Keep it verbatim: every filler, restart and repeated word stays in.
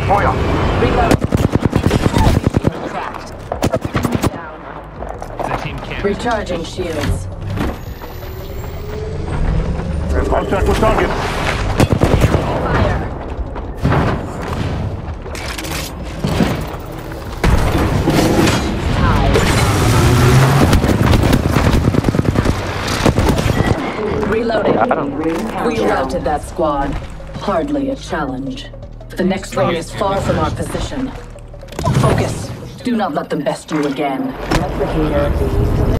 Feuer! Reload. The team can't. Recharging shields. Contact with target. Fire. Reloading. We routed that squad. Hardly a challenge. The next ring is far from our position. Focus. Do not let them best you again. Replicator.